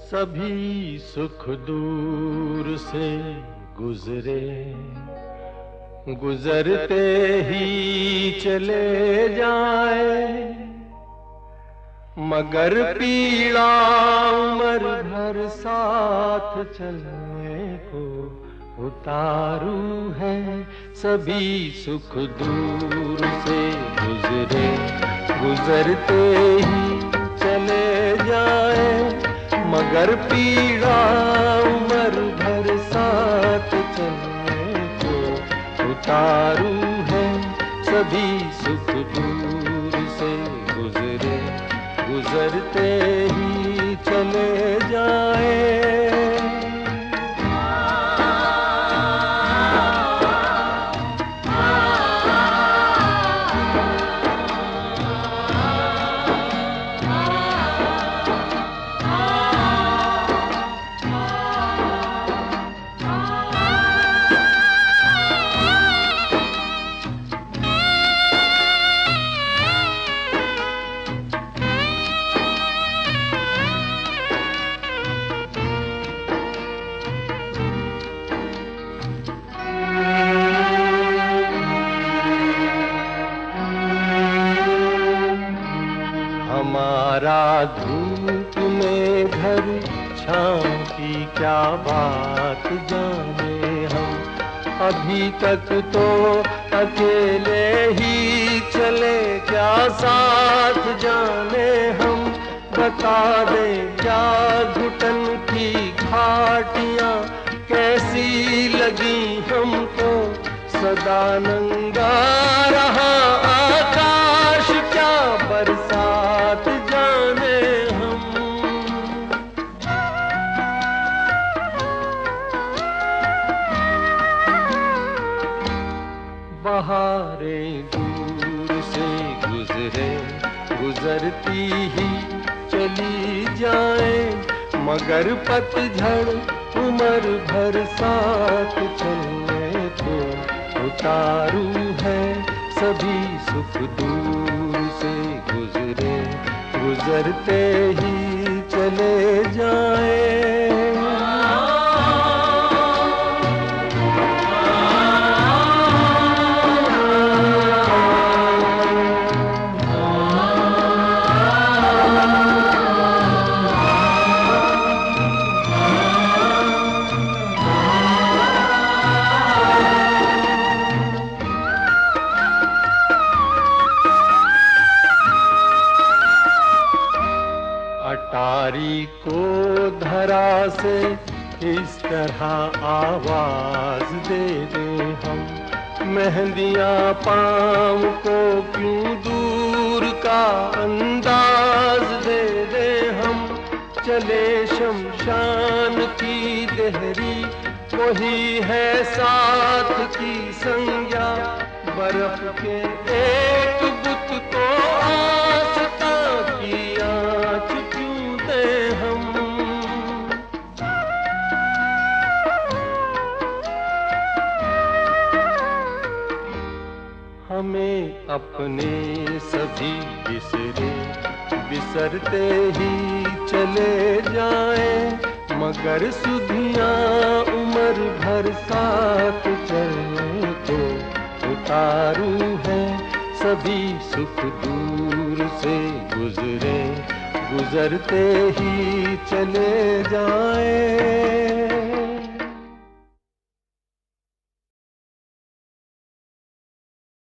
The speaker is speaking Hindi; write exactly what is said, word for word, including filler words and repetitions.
सभी सुख दूर से गुजरे, गुजरते ही चले जाए, मगर पीड़ा उम्र भर साथ चलने को उतारू है। सभी सुख दूर से गुजरे, गुजरते ही चले जाए, मगर पीड़ा उम्र भर साथ चलने को उतारू है। सभी सुख दूर से गुजरे, गुजरते ही चले जाए। हमारा धूप में घर छाँव की क्या बात जाने हम, अभी तक तो अकेले ही चले, क्या साथ जाने हम। बता दे क्या घुटन की घाटियाँ कैसी लगी हमको, सदा नंगा रहा आकाश, क्या बरसात जाने हम। बहारें दूर से गुजरे, गुजरती ही चली जाए, मगर पतझड़ उम्र भर साथ चलने को उतारू है। सभी सुख दूर से गुजरे, गुजरते ही चले जाए। अटारी को धरा से इस तरह आवाज दे दे हम, मेहंदियां पाँव को क्यों दूर का अंदाज दे दे हम। चले शमशान की देहरी, वही है साथ की संज्ञा, बर्फ के एक बुत को आस्था की आँच क्यों दे हम। हमें अपने सभी बिसरे, बिसरते ही चले जाए, मगर सुधियाँ उम्र भर साथ चलने को उतारू है। सभी सुख दूर से गुजरे, गुजरते ही चले जाए।